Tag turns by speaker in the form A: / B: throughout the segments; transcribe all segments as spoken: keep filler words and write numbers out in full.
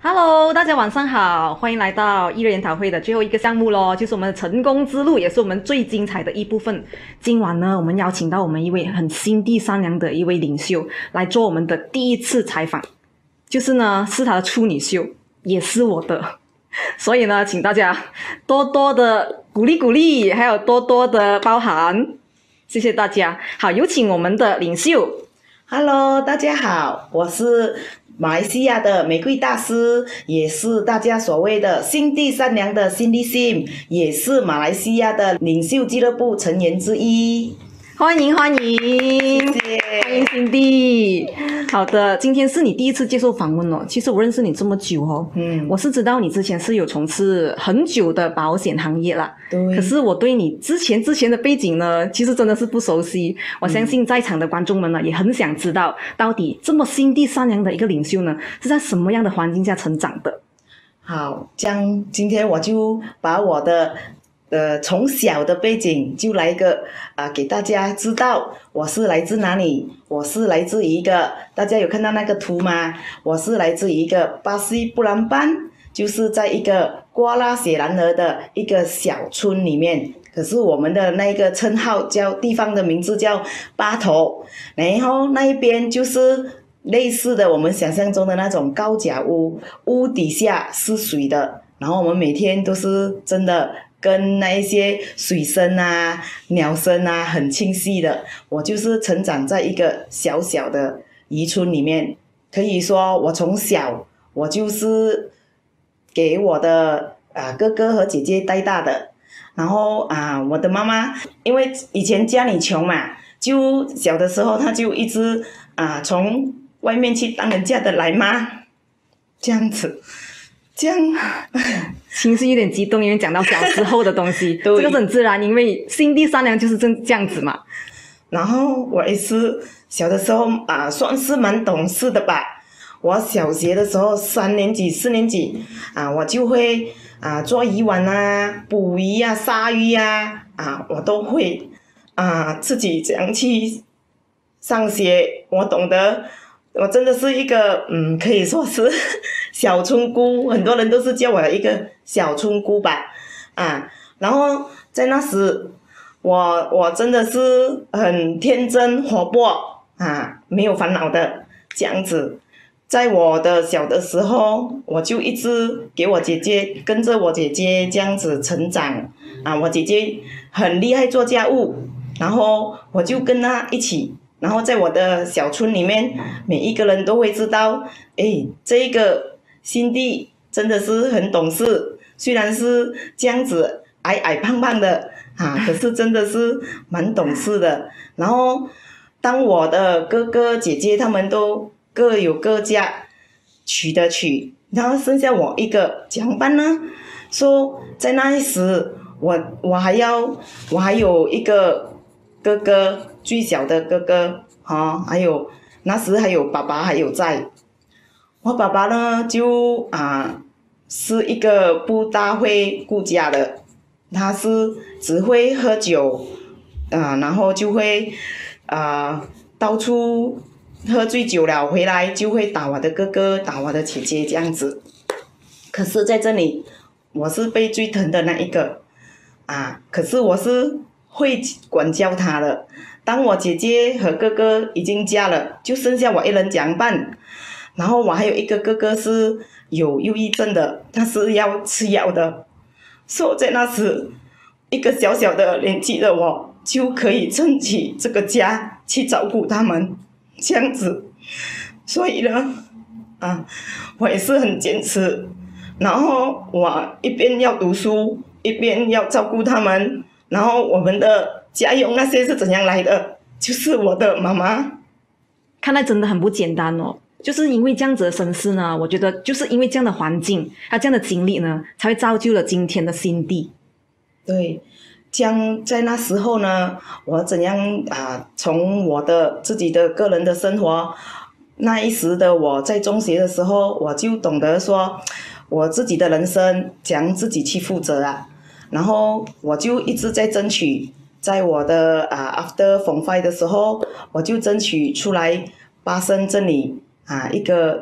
A: Hello，大家晚上好，欢迎来到艺人研讨会的最后一个项目咯，就是我们的成功之路，也是我们最精彩的一部分。今晚呢，我们邀请到我们一位很心地善良的一位领袖来做我们的第一次采访，就是呢是他的处女秀，也是我的，所以呢，请大家多多的鼓励鼓励，还有多多的包涵，谢谢大家。好，有请我们的领袖。
B: Hello， 大家好，我是马来西亚的玫瑰大师，也是大家所谓的心地善良的 Cindie， 也是马来西亚的领袖俱乐部成员之一。
A: 欢迎欢迎，
B: 谢谢，
A: 欢迎Cindie。好的，今天是你第一次接受访问哦。其实我认识你这么久哦，嗯，我是知道你之前是有从事很久的保险行业啦。
B: 对。
A: 可是我对你之前之前的背景呢，其实真的是不熟悉。我相信在场的观众们呢，也很想知道，到底这么心地善良的一个领袖呢，是在什么样的环境下成长的？
B: 好，这样今天我就把我的。呃，从小的背景就来一个啊、呃，给大家知道我是来自哪里。我是来自于一个，大家有看到那个图吗？我是来自于一个巴西布兰班，就是在一个瓜拉雪兰莪的一个小村里面。可是我们的那个称号叫地方的名字叫巴头，然后那一边就是类似的我们想象中的那种高脚屋，屋底下是水的，然后我们每天都是真的。跟那一些水声啊、鸟声啊很清晰的，我就是成长在一个小小的渔村里面，可以说我从小我就是给我的啊哥哥和姐姐带大的，然后啊我的妈妈因为以前家里穷嘛，就小的时候她就一直啊从外面去当人家的奶妈，这样子。这样
A: 情绪有点激动，因为讲到小时候的东西这个是很自然，因为心地善良就是这这样子嘛。
B: 然后我也是小的时候啊、呃，算是蛮懂事的吧。我小学的时候三年级四年级啊、呃，我就会啊、呃、做渔网啊、捕鱼啊、杀鱼啊啊，我都会啊、呃、自己这样去上学，我懂得。我真的是一个嗯，可以说是小村姑，很多人都是叫我一个小村姑吧，啊，然后在那时，我我真的是很天真活泼啊，没有烦恼的这样子。在我的小的时候，我就一直给我姐姐跟着我姐姐这样子成长啊，我姐姐很厉害做家务，然后我就跟她一起。然后在我的小村里面，每一个人都会知道，哎，这个Cindie真的是很懂事，虽然是这样子矮矮胖胖的啊，可是真的是蛮懂事的。然后当我的哥哥姐姐他们都各有各家，娶的娶，然后剩下我一个，怎么办呢？说在那时，我我还要我还有一个哥哥。最小的哥哥哈、哦，还有那时还有爸爸还有在，我爸爸呢就啊是一个不大会顾家的，他是只会喝酒，啊然后就会啊到处喝醉酒了回来就会打我的哥哥打我的姐姐这样子，可是在这里我是被最疼的那一个啊，可是我是会管教他的。当我姐姐和哥哥已经嫁了，就剩下我一人怎样办？然后我还有一个哥哥是有忧郁症的，他是要吃药的，所以在那时，一个小小的年纪的我就可以撑起这个家去照顾他们，这样子。所以呢，啊，我也是很坚持，然后我一边要读书，一边要照顾他们，然后我们的家用那些是怎样来的？就是我的妈妈。
A: 看来真的很不简单哦，就是因为这样子的身世呢，我觉得就是因为这样的环境，还有这样的经历呢，才会造就了今天的Cindie。
B: 对，这样在那时候呢，我怎样啊？从我的自己的个人的生活，那一时的我在中学的时候，我就懂得说，我自己的人生讲自己去负责啊。然后我就一直在争取。在我的啊 after form five 的时候，我就争取出来巴生这里啊一个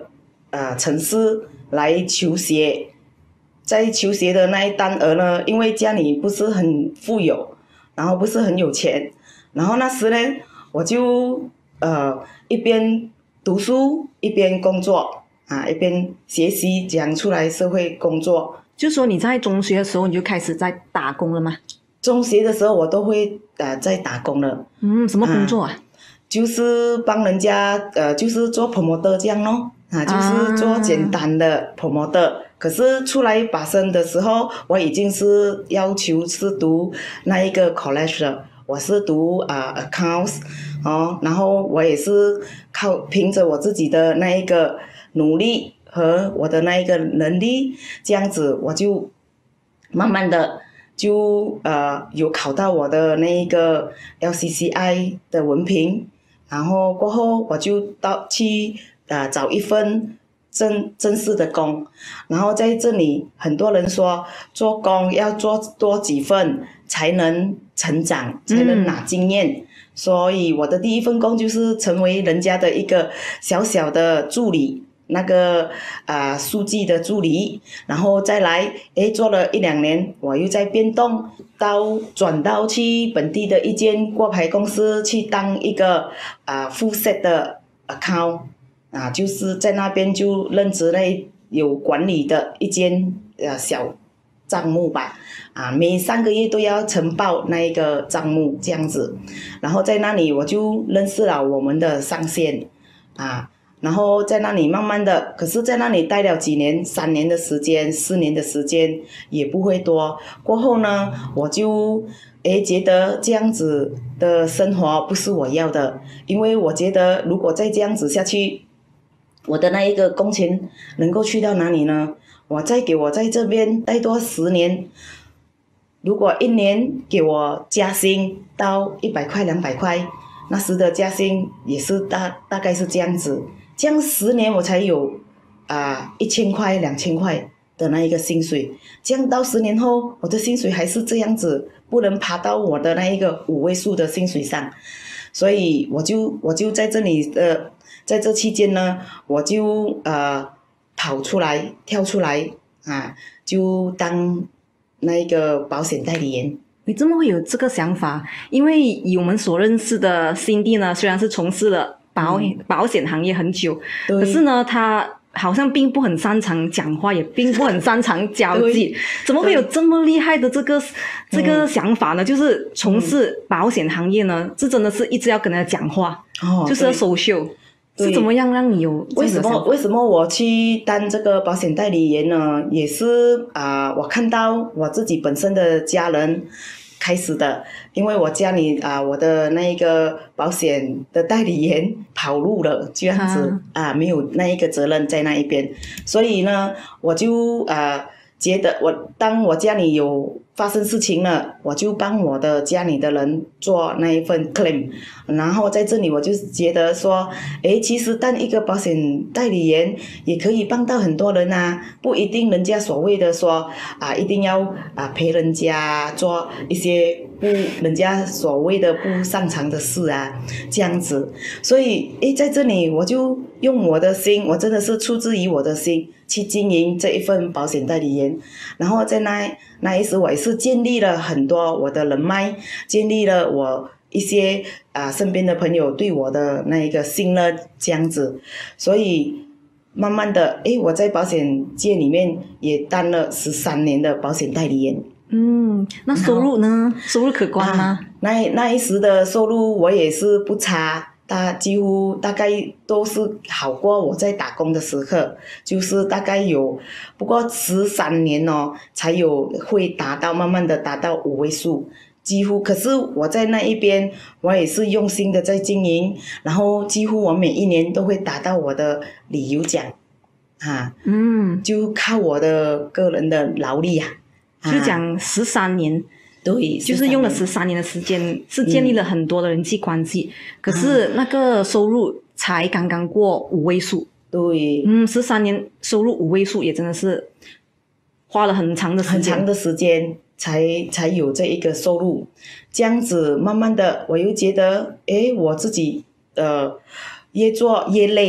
B: 呃城市来求学。在求学的那一单额呢，因为家里不是很富有，然后不是很有钱，然后那时呢，我就呃一边读书一边工作啊，一边学习怎样出来社会工作。
A: 就说你在中学的时候你就开始在打工了吗？
B: 中学的时候我都会呃在打工了。
A: 嗯，什么工作啊？啊
B: 就是帮人家呃，就是做 promoter 这样咯，啊，就是做简单的 promoter。啊可是出来把生的时候，我已经是要求是读那一个 college 了，我是读啊、呃、accounts 哦，然后我也是靠凭着我自己的那一个努力和我的那一个能力，这样子我就慢慢的就呃有考到我的那一个 L C C I 的文凭，然后过后我就到去呃找一份正正式的工，然后在这里很多人说做工要做多几份才能成长，才能拿经验。嗯，所以我的第一份工就是成为人家的一个小小的助理，那个啊、呃、书记的助理，然后再来诶做了一两年，我又在变动到转到去本地的一间挂牌公司去当一个啊、呃、full set 的 account。啊，就是在那边就任职类有管理的一间呃小账目吧，啊，每三个月都要呈报那一个账目这样子，然后在那里我就认识了我们的上线，啊，然后在那里慢慢的，可是在那里待了几年，三年的时间，四年的时间也不会多，过后呢，我就诶觉得这样子的生活不是我要的，因为我觉得如果再这样子下去，我的那一个工钱能够去到哪里呢？我再给我在这边待多十年，如果一年给我加薪到一百块两百块，那时的加薪也是大大概是这样子，这样十年我才有啊一千块两千块的那一个薪水，这样到十年后我的薪水还是这样子，不能爬到我的那一个五位数的薪水上，所以我就我就在这里的。在这期间呢，我就呃跑出来跳出来啊，就当那个保险代理员。
A: 你怎么会有这个想法？因为以我们所认识的Cindie呢，虽然是从事了保、嗯、保险行业很久，可是呢，他好像并不很擅长讲话，也并不很擅长交际，怎么会有这么厉害的这个这个想法呢？就是从事保险行业呢，这真的是一直要跟他讲话，哦、就是要social。是怎么样让你有这
B: 为什么为什么我去当这个保险代理员呢？也是啊、呃，我看到我自己本身的家人开始的，因为我家里啊、呃，我的那个保险的代理员跑路了，这样子啊、呃，没有那一个责任在那一边，所以呢，我就啊。呃觉得我当我家里有发生事情了，我就帮我的家里的人做那一份 claim， 然后在这里我就觉得说，诶，其实当一个保险代理员也可以帮到很多人啊，不一定人家所谓的说啊，一定要啊陪人家做一些不人家所谓的不擅长的事啊，这样子，所以诶，在这里我就用我的心，我真的是出自于我的心去经营这一份保险代理员，然后在那那一时我也是建立了很多我的人脉，建立了我一些啊、呃、身边的朋友对我的那一个信任，这样子，所以慢慢的，诶，我在保险界里面也当了十三年的保险代理员。
A: 嗯，那收入呢？收入可观吗？
B: 啊、那那一时的收入我也是不差。大几乎大概都是好过我在打工的时刻，就是大概有不过十三年哦，才有会达到慢慢的达到五位数，几乎。可是我在那一边，我也是用心的在经营，然后几乎我每一年都会达到我的旅游奖，啊，嗯，就靠我的个人的劳力啊，
A: 就讲十三年。
B: 对，
A: 就是用了十三年的时间，是建立了很多的人际关系，嗯、可是那个收入才刚刚过五位数。
B: 对，
A: 嗯，十三年收入五位数也真的是花了很长的时间，
B: 很长的时间才才有这一个收入。这样子慢慢的，我又觉得，诶，我自己呃越做越累，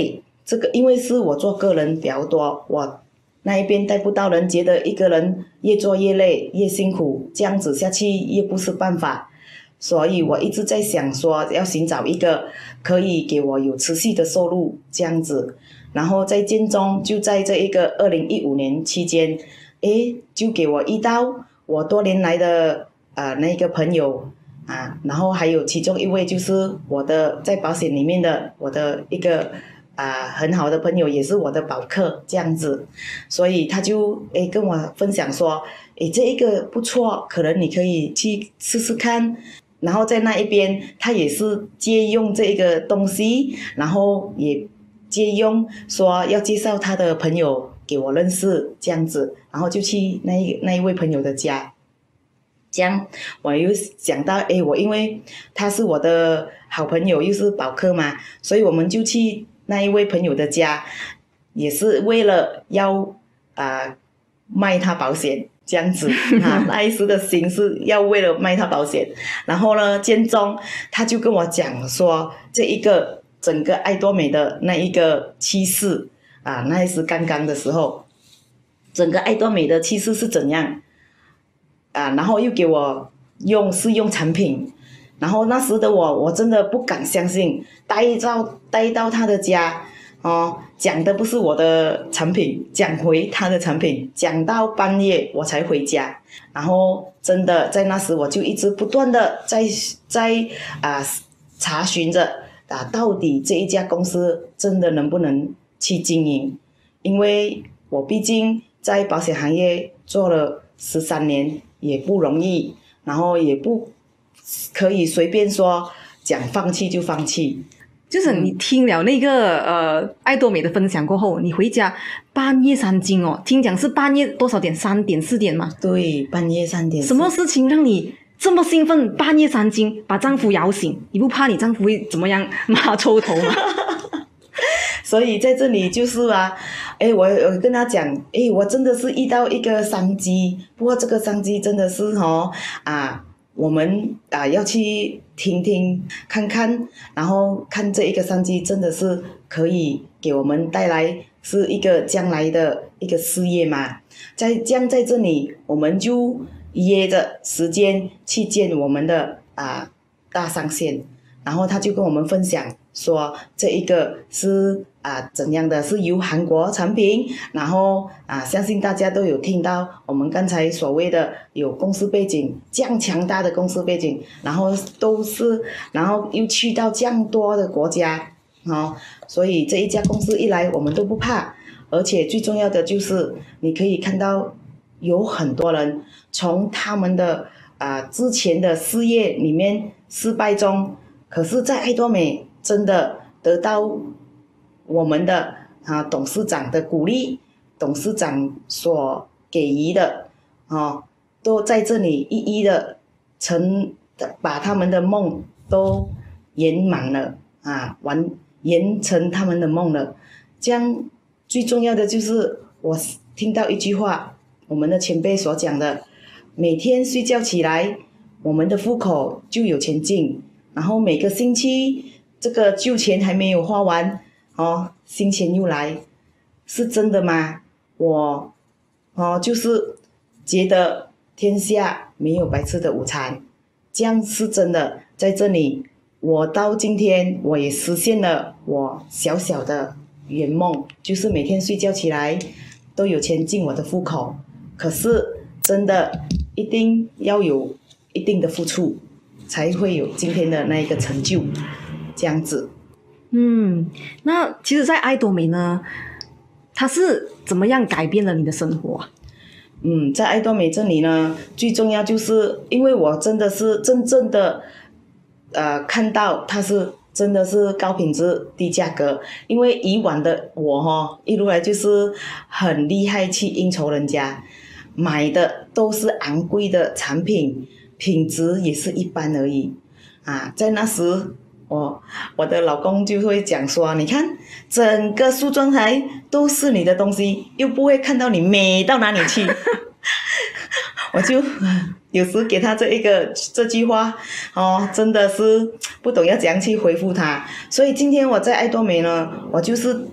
B: 这个因为是我做个人比较多，我那一边带不到人，觉得一个人越做越累越辛苦，这样子下去也不是办法，所以我一直在想说要寻找一个可以给我有持续的收入这样子。然后在建中就在这一个二零一五年期间，诶，就给我遇到我多年来的呃那个朋友啊，然后还有其中一位就是我的在保险里面的我的一个啊很好的朋友，也是我的保客这样子，所以他就诶跟我分享说，诶这一个不错，可能你可以去试试看。然后在那一边他也是借用这个东西，然后也借用说要介绍他的朋友给我认识这样子，然后就去那一那一位朋友的家。这样我又想到，诶我因为他是我的好朋友又是保客嘛，所以我们就去那一位朋友的家，也是为了要啊、呃、卖他保险这样子啊，那一时的心是要为了卖他保险。然后呢，建中他就跟我讲说，这一个整个爱多美的那一个趋势啊，那一时刚刚的时候，整个爱多美的趋势是怎样啊？然后又给我用试用产品，然后那时的我我真的不敢相信，待到待到他的家哦，讲的不是我的产品，讲回他的产品，讲到半夜我才回家。然后真的在那时我就一直不断的在在啊查询着啊，到底这一家公司真的能不能去经营？因为我毕竟在保险行业做了十三年，也不容易，然后也不可以随便说讲放弃就放弃。
A: 就是你听了那个呃爱多美的分享过后，你回家半夜三更哦，听讲是半夜多少点？三点四点吗？
B: 对，半夜三点。
A: 什么事情让你这么兴奋？半夜三更把丈夫摇醒，你不怕你丈夫会怎么样骂臭头吗？
B: 所以在这里就是啊，诶我我跟他讲，诶我真的是遇到一个商机，不过这个商机真的是哦啊。我们啊要去听听看看，然后看这一个商机真的是可以给我们带来是一个将来的一个事业嘛。在这样在这里我们就约着时间去见我们的啊大上线，然后他就跟我们分享说这一个是啊怎样的，是由韩国产品，然后啊相信大家都有听到我们刚才所谓的有公司背景，这样强大的公司背景，然后都是然后又去到这样多的国家哦，所以这一家公司一来我们都不怕，而且最重要的就是你可以看到有很多人从他们的啊之前的事业里面失败中，可是在爱多美真的得到我们的啊董事长的鼓励，董事长所给予的哦，都在这里一一的成把他们的梦都圆满了啊，完圆成他们的梦了。这样最重要的就是我听到一句话，我们的前辈所讲的，每天睡觉起来，我们的户口就有钱进，然后每个星期这个旧钱还没有花完哦，新钱又来，是真的吗？我哦就是觉得天下没有白吃的午餐，这样是真的。在这里我到今天我也实现了我小小的圆梦，就是每天睡觉起来都有钱进我的户口，可是真的一定要有一定的付出才会有今天的那一个成就，这样子。
A: 嗯，那其实在爱多美呢，它是怎么样改变了你的生活啊？
B: 嗯，在爱多美这里呢，最重要就是因为我真的是真正的呃看到它是真的是高品质低价格，因为以往的我哦一路来就是很厉害去应酬人家，买的都是昂贵的产品，品质也是一般而已啊。在那时我我的老公就会讲说，你看整个梳妆台都是你的东西，又不会看到你美到哪里去我就有时给他这一个这句话哦，真的是不懂要怎样去回复他。所以今天我在爱多美呢，我就是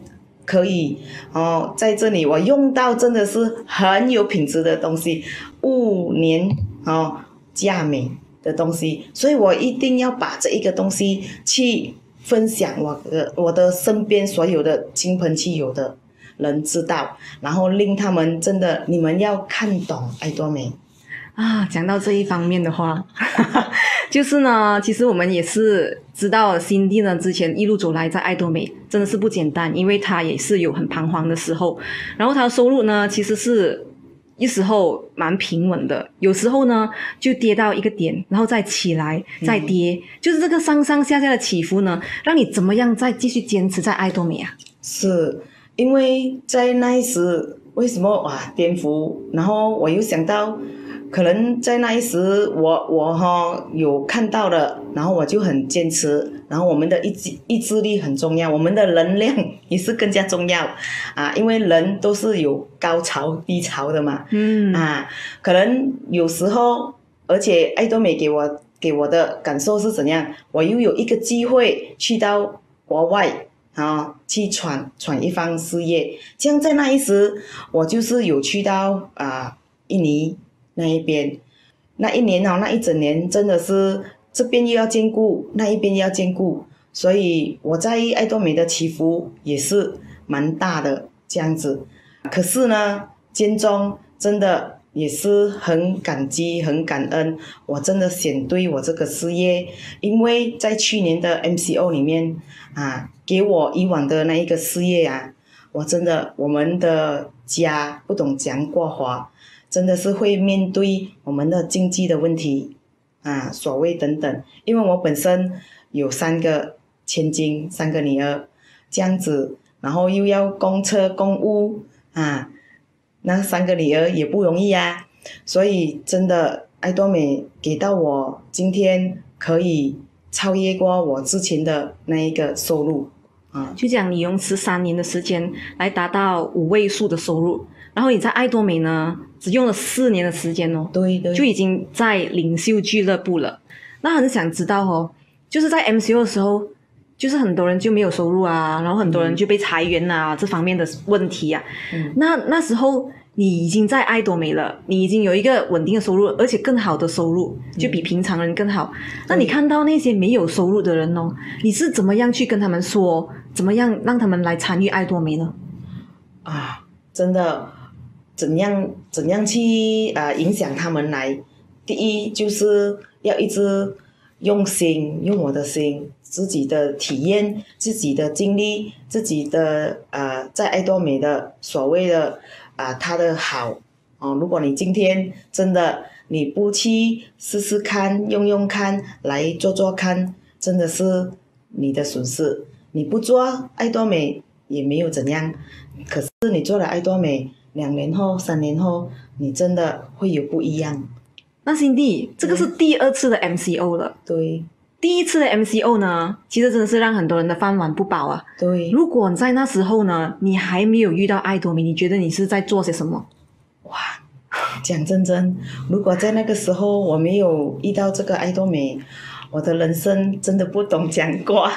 B: 可以哦，在这里我用到真的是很有品质的东西，物年哦价美的东西，所以我一定要把这一个东西去分享我的我的身边所有的亲朋戚友的人知道，然后令他们真的你们要看懂爱多美
A: 啊。讲到这一方面的话就是呢，其实我们也是知道Cindie呢之前一路走来在爱多美真的是不简单，因为他也是有很彷徨的时候，然后他的收入呢其实是一时候蛮平稳的，有时候呢就跌到一个点，然后再起来再跌、嗯、就是这个上上下下的起伏呢，让你怎么样再继续坚持在爱多美啊？
B: 是因为在那一时为什么哇颠覆，然后我又想到可能在那一时我我哈有看到了，然后我就很坚持，然后我们的意志意志力很重要，我们的能量也是更加重要啊，因为人都是有高潮低潮的嘛，嗯啊，可能有时候，而且爱多美给我给我的感受是怎样，我又有一个机会去到国外啊，去闯闯一番事业，这样在那一时我就是有去到啊印尼那一边，那一年哦，那一整年真的是这边又要兼顾，那一边又要兼顾，所以我在爱多美的起伏也是蛮大的这样子。可是呢，间中真的也是很感激、很感恩，我真的选对我这个事业，因为在去年的 M C O 里面啊，给我以往的那一个事业啊，我真的我们的家不懂讲过话。真的是会面对我们的经济的问题啊，所谓等等，因为我本身有三个千金，三个女儿这样子，然后又要供车供屋啊，那三个女儿也不容易啊，所以真的爱多美给到我今天可以超越过我之前的那一个收入啊，
A: 就讲你用十三年的时间来达到五位数的收入，然后你在爱多美呢只用了四年的时间哦，
B: 对对，
A: 就已经在领袖俱乐部了。那很想知道哦，就是在 M C O 的时候，就是很多人就没有收入啊，然后很多人就被裁员啊、嗯、这方面的问题啊。嗯、那那时候你已经在爱多美了，你已经有一个稳定的收入，而且更好的收入，就比平常人更好。嗯、那你看到那些没有收入的人哦，你是怎么样去跟他们说，怎么样让他们来参与爱多美呢？
B: 啊，真的。怎样怎样去啊、呃、影响他们来？第一就是要一直用心，用我的心，自己的体验，自己的经历，自己的呃在爱多美的所谓的啊、呃、它的好哦。如果你今天真的你不去试试看，用用看，来做做看，真的是你的损失。你不做爱多美也没有怎样，可是你做了爱多美。两年后、三年后，你真的会有不一样。
A: 那Cindie，这个是第二次的 M C O 了。
B: 对，
A: 第一次的 M C O 呢，其实真的是让很多人的饭碗不保啊。
B: 对，
A: 如果在那时候呢，你还没有遇到爱多美，你觉得你是在做些什么？
B: 哇，讲真真，如果在那个时候我没有遇到这个爱多美，我的人生真的不懂讲过。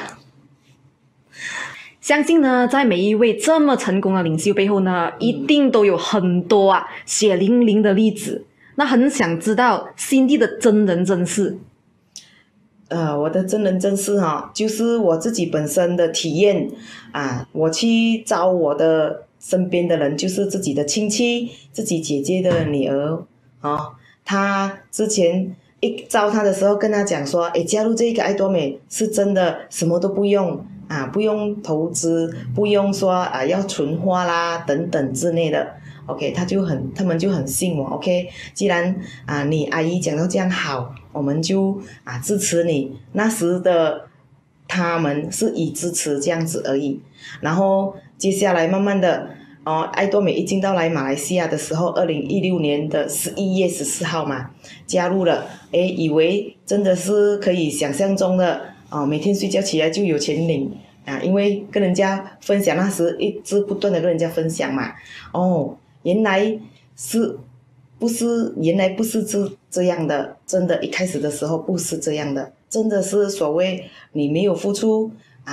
A: 相信呢，在每一位这么成功的领袖背后呢，嗯、一定都有很多啊血淋淋的例子。那很想知道Cindie的真人真事。
B: 呃，我的真人真事哈、哦，就是我自己本身的体验啊，我去招我的身边的人，就是自己的亲戚、自己姐姐的女儿啊、哦，他之前一招他的时候，跟他讲说，诶，加入这个爱多美是真的什么都不用。啊，不用投资，不用说啊要存花啦等等之类的 ，OK， 他就很，他们就很信我 ，OK， 既然啊你阿姨讲到这样好，我们就啊支持你。那时的他们是以支持这样子而已，然后接下来慢慢的，哦，爱多美一进到来马来西亚的时候，二零一六年的十一月十四号嘛，加入了，诶，以为真的是可以想象中的。哦，每天睡觉起来就有钱领啊，因为跟人家分享，那时一直不断的跟人家分享嘛。哦，原来是不是原来不是这这样的，真的，一开始的时候不是这样的，真的是所谓你没有付出啊，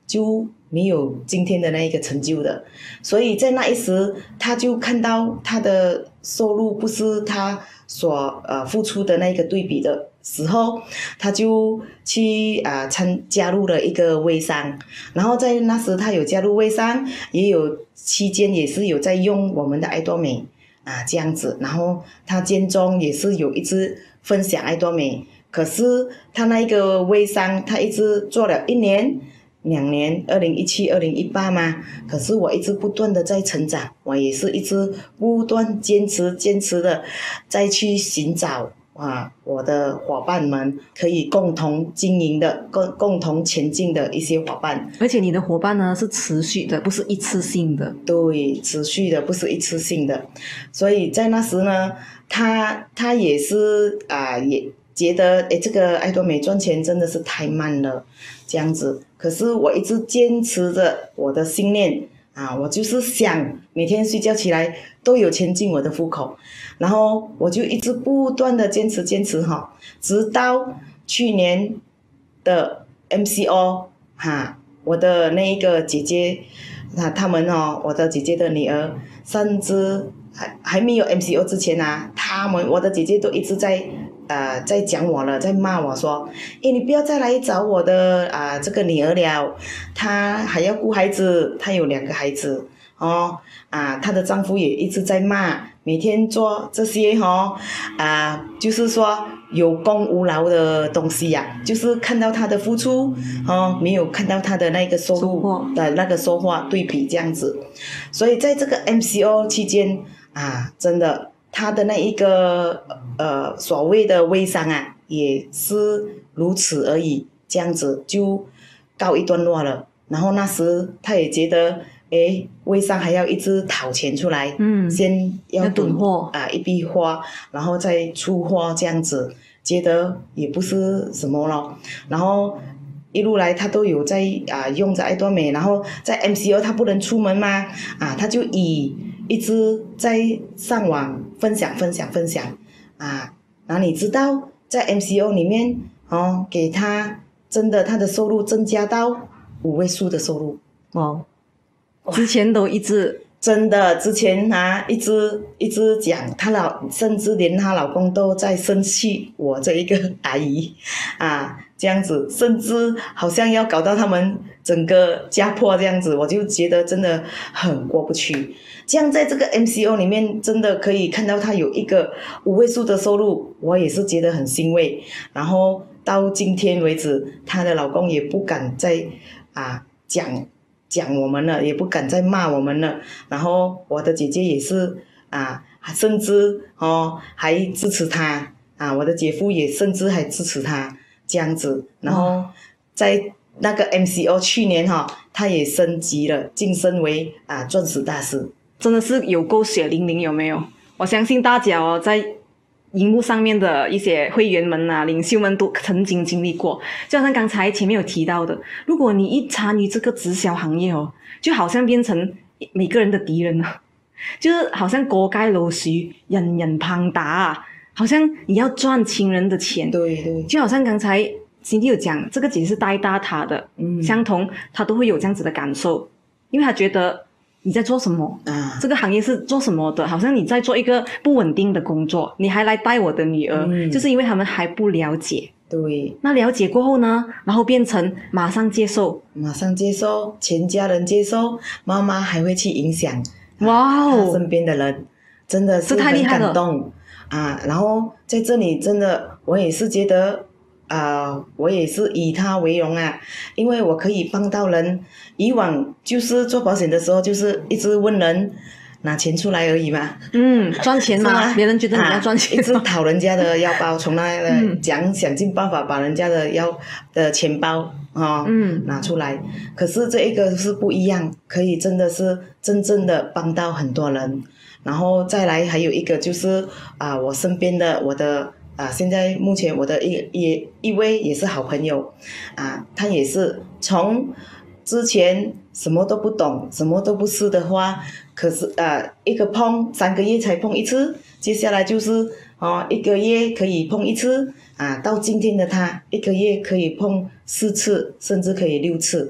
B: 就没有今天的那一个成就的。所以在那一时，他就看到他的收入不是他所呃付出的那个对比的时候，他就去啊参加入了一个微商，然后在那时他有加入微商，也有期间也是有在用我们的爱多美啊这样子，然后他间中也是有一直分享爱多美，可是他那一个微商他一直做了一年。两年，二零一七、二零一八嘛，可是我一直不断的在成长，我也是一直不断坚持、坚持的再去寻找啊我的伙伴们可以共同经营的、共共同前进的一些伙伴。
A: 而且你的伙伴呢是持续的，不是一次性的。
B: 对，持续的，不是一次性的。所以在那时呢，他他也是啊，也觉得诶，这个爱多美赚钱真的是太慢了，这样子。可是我一直坚持着我的信念啊，我就是想每天睡觉起来都有钱进我的户口，然后我就一直不断的坚持坚持哈，直到去年的 M C O 哈，我的那一个姐姐，啊，他们哦，我的姐姐的女儿，甚至还还没有 M C O 之前啊，他们我的姐姐都一直在。呃，在讲我了，在骂我说，诶，你不要再来找我的啊、呃、这个女儿了，她还要顾孩子，她有两个孩子哦，啊，她的丈夫也一直在骂，每天做这些哦，啊，就是说有功无劳的东西呀、啊，就是看到她的付出哦，没有看到她的那个收入的那个收获对比这样子，所以在这个 M C O 期间啊，真的。他的那一个呃所谓的微商啊，也是如此而已，这样子就告一段落了。然后那时他也觉得，诶，微商还要一直讨钱出来，
A: 嗯，
B: 先要
A: 囤货
B: 啊一笔货，然后再出货这样子，觉得也不是什么咯。然后一路来他都有在啊用着爱多美，然后在 M C O 他不能出门嘛，啊他就以一直在上网分享分享分享啊，然后你知道在 M C O 里面哦，给他真的他的收入增加到五位数的收入。
A: 哇，之前都一直
B: 真的之前啊一直一直讲她老，甚至连她老公都在生气我这一个阿姨啊，这样子，甚至好像要搞到他们整个家破这样子，我就觉得真的很过不去。这样在这个 M C O 里面真的可以看到她有一个五位数的收入，我也是觉得很欣慰。然后到今天为止，她的老公也不敢再啊讲讲我们了，也不敢再骂我们了。然后我的姐姐也是啊，甚至哦还支持她啊，我的姐夫也甚至还支持她这样子。然后在那个 M C O 去年哈、哦，他也升级了，晋升为啊钻石大师。
A: 真的是有够血淋淋，有没有？我相信大家哦，在荧幕上面的一些会员们啊、领袖们都曾经经历过。就好像刚才前面有提到的，如果你一参与这个直销行业哦，就好像变成每个人的敌人了，就是好像锅盖漏水，人人旁打啊，好像你要赚亲人的钱。
B: 对对，
A: 就好像刚才Cindie有讲，这个姐是带大他的，嗯，相同他都会有这样子的感受，因为他觉得你在做什么啊？这个行业是做什么的？好像你在做一个不稳定的工作，你还来带我的女儿，嗯、就是因为他们还不了解。
B: 对，
A: 那了解过后呢，然后变成马上接受，
B: 马上接受，全家人接受，妈妈还会去影响，
A: 哇哦，
B: 他身边的人，真的是很感动啊！然后在这里，真的我也是觉得。啊、呃，我也是以他为荣啊，因为我可以帮到人。以往就是做保险的时候，就是一直问人拿钱出来而已嘛。
A: 嗯，赚钱嘛，别人觉得你要赚钱、
B: 啊，一直讨人家的腰包，从那里讲、嗯、想尽办法把人家的腰的钱包哦、嗯、拿出来。可是这一个是不一样，可以真的是真正的帮到很多人。然后再来还有一个就是啊、呃，我身边的我的。啊，现在目前我的一一一位也是好朋友，啊，他也是从之前什么都不懂，什么都不是的话，可是啊，一个碰三个月才碰一次，接下来就是哦一个月可以碰一次，啊，到今天的他一个月可以碰四次，甚至可以六次，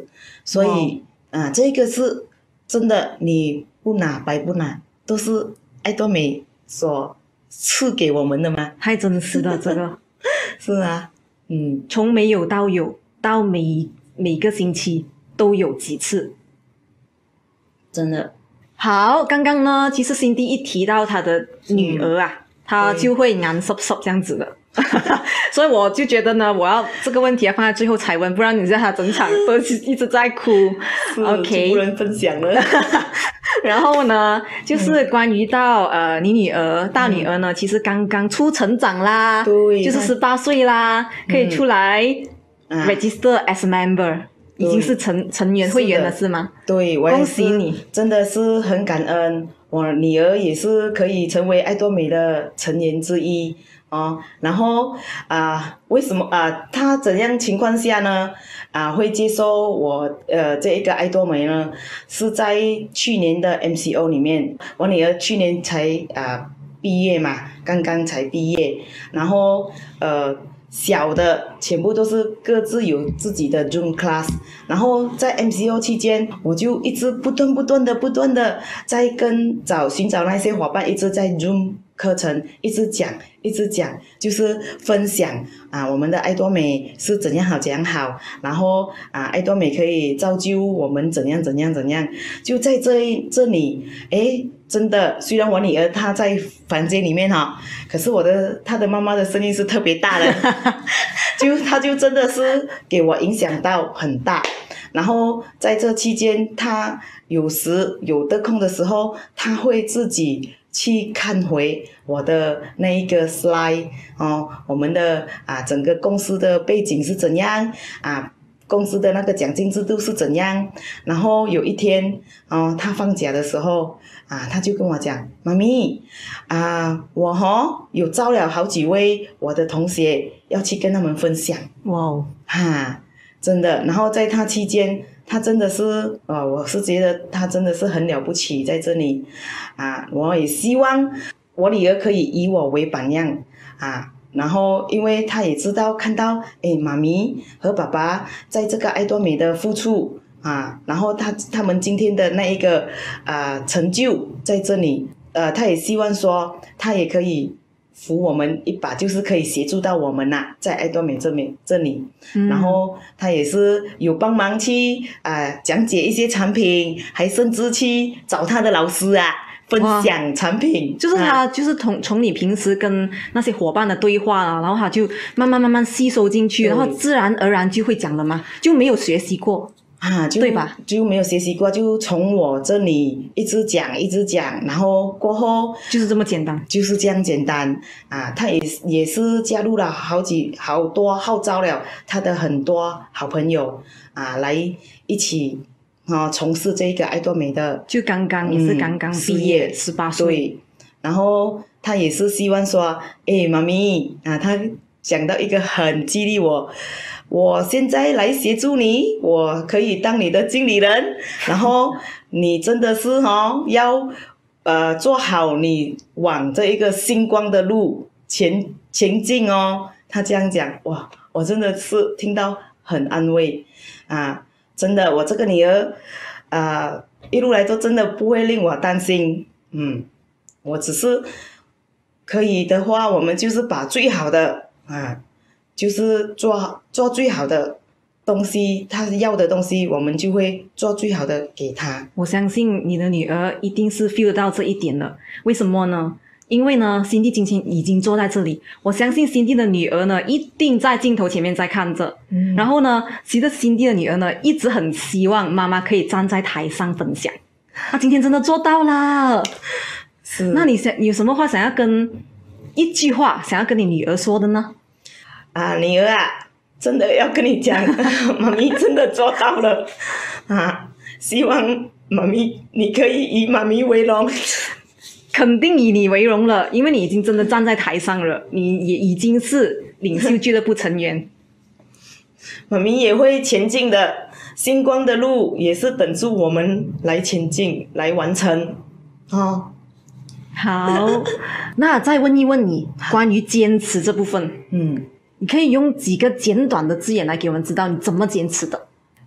B: 所以啊，这个是真的，你不拿白不拿，都是爱多美所赐给我们的吗？
A: 太真实了，这个
B: 是啊，嗯，
A: 从没有到有，到每每个星期都有几次，
B: 真的。
A: 好，刚刚呢，其实 Cindie 一提到她的女儿啊，嗯、她就会眼濕濕這樣子的，所以我就覺得呢，我要這個問題要放在最後才問，不然你知道她整場都一直在哭。OK，
B: 不能分享了。
A: 然後呢，就是關於到、嗯、呃你女兒大女兒呢，嗯、其實剛剛出成長啦，
B: 對，
A: 就是十八歲啦，嗯、可以出來 register as member。已經是成成員會員了是嗎？
B: 對，我恭喜你，真的是很感恩。我女兒也是可以成為愛多美的成員之一哦。然後啊、呃，為什麼啊、呃？她怎樣情況下呢？啊、呃，會接受我呃這一個愛多美呢？是在去年的 M C O 裡面，我女兒去年才啊、呃、畢業嘛，剛剛才畢業，然後呃。小的全部都是各自有自己的 Zoom class， 然後在 M C O 期間，我就一直不斷不斷的不斷的在跟找尋找那些夥伴，一直在 Zoom 課程一直講一直講，就是分享啊我們的愛多美是怎樣好怎樣好，然後啊愛多美可以造就我們怎樣怎樣怎樣，就在這這裡誒。真的，雖然我女兒她在房間裡面哈，可是我的她的媽媽的聲音是特別大的，就她就真的是給我影響到很大。然後在這期間，她有時有得空的時候，她會自己去看回我的那一個 slide 哦，我們的啊整個公司的背景是怎樣啊？公司的那個獎金制度是怎樣？然後有一天，哦，他放假的時候，啊，他就跟我講，媽咪，啊，我哦有招了好幾位我的同學，要去跟他們分享。哇哦，哈，真的。然後在他期間，他真的是，啊，我是覺得他真的是很了不起，在這裡，啊，我也希望我女兒可以以我為榜樣，啊。然後，因為他也知道看到，誒，媽咪和爸爸在這個愛多美的付出啊，然後他他們今天的那一個啊、呃、成就在這裡，呃，他也希望說，他也可以扶我們一把，就是可以協助到我們啦，在愛多美這邊這裡，嗯、然後他也是有幫忙去啊、呃、講解一些產品，還甚至去找他的老師啊。分享產品，
A: 就是他就是從從你平時跟那些夥伴的對話啊，然後他就慢慢慢慢吸收進去，然後自然而然就會講了嘛，就沒有學習過
B: 啊，就
A: 對吧？
B: 就沒有學習過，就從我這裡一直講一直講，然後過後
A: 就是這麼簡單，
B: 就是這樣簡單啊。他也也是加入了好幾好多號召了他的很多好朋友啊，來一起。哦，從事這個愛多美的，
A: 就剛剛也是剛剛畢業，十八歲。
B: 對，然後他也是希望說，誒，媽咪啊，他講到一個很激勵我，我現在來協助你，我可以當你的經理人，然後你真的是哦，要呃做好你往這一個星光的路前前進哦。他這樣講，哇，我真的是聽到很安慰啊。真的，我這個女兒，啊、呃，一路來都真的不會令我擔心。嗯，我只是可以的話，我們就是把最好的啊，就是做做最好的東西，她要的東西，我們就會做最好的給她。
A: 我相信你的女兒一定是 feel 到這一點了。為什麼呢？因為呢 Cindie 今天已經坐在這裡，我相信 Cindie 的女兒呢一定在鏡頭前面在看着、嗯、然後呢其實 Cindie 的女兒呢一直很希望媽媽可以站在台上分享，她今天真的做到了。是，那你想有什麼話想要跟一句話想要跟你女兒說的呢？
B: 啊，女兒啊，真的要跟你講媽咪真的做到了啊，希望媽咪你可以以媽咪為榮。
A: 肯定以你為榮了，因為你已經真的站在台上了，你也已經是領袖俱樂部成員。
B: 媽咪也會前進的，星光的路也是等住我們來前進，來完成。哦，
A: 好，那再問一問你關於堅持這部分，嗯，你可以用幾個簡短的字眼來給我們知道你怎麼堅持的。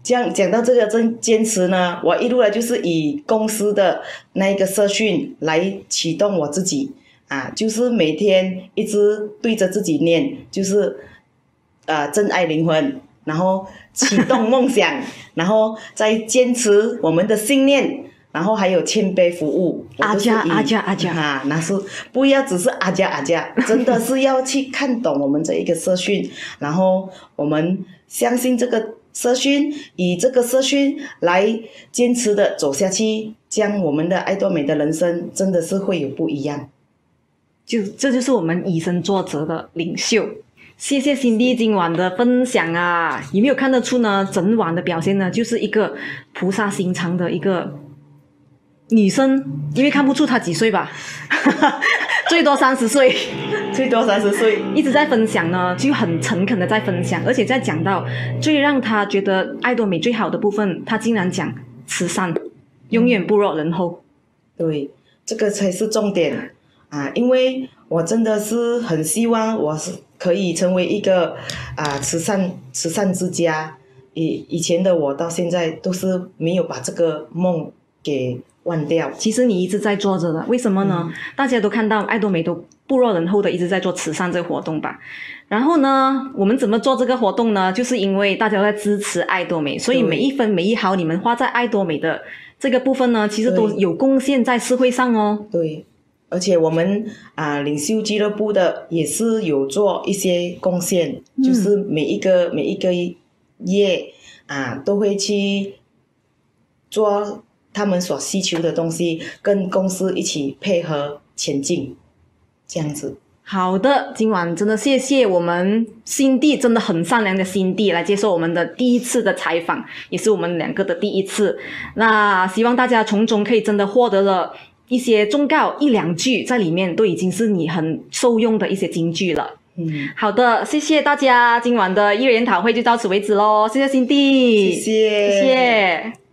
B: 这样讲到这个坚坚持呢，我一路来就是以公司的那一个社训来启动我自己啊，就是每天一直对着自己念，就是呃真爱灵魂，然后启动梦想，然后再坚持我们的信念。然后还有谦卑服务，
A: 阿加阿加阿加
B: 啊，那是不要只是阿加阿加，真的是要去看懂我们这一个社训，然后我们相信这个社训，以这个社训来坚持的走下去，这样我们的爱多美的人生真的是会有不一样。
A: 就这就是我们以身作则的领袖。谢谢Cindie今晚的分享啊，有没有看得出呢？整晚的表现呢，就是一个菩萨心肠的一个女生，因为看不出她几岁吧，最多三十岁，
B: 最多三十岁，
A: 一直在分享呢，就很诚恳的在分享，而且在讲到最让她觉得爱多美最好的部分，她竟然讲慈善，永远不落人后。
B: 对，这个才是重点啊！因为我真的是很希望我是可以成为一个啊慈善慈善之家。以以前的我到现在都是没有把这个梦给忘掉。
A: 其实你一直在做着的，为什么呢？嗯、大家都看到爱多美都不落人后的一直在做慈善这个活动吧。然后呢，我们怎么做这个活动呢？就是因为大家都在支持爱多美，所以每一分每一毫你们花在爱多美的这个部分呢，其实都有贡献在社会上哦。
B: 对，而且我们啊领袖俱乐部的也是有做一些贡献，嗯、就是每一个每一个月啊都会去做他们所需求的东西，跟公司一起配合前进，这样子。
A: 好的，今晚真的谢谢我们Cindie，真的很善良的Cindie来接受我们的第一次的采访，也是我们两个的第一次。那希望大家从中可以真的获得了一些忠告，一两句在里面都已经是你很受用的一些金句了。嗯，好的，谢谢大家，今晚的艺人研讨会就到此为止咯，谢谢Cindie，
B: 谢谢，
A: 谢谢。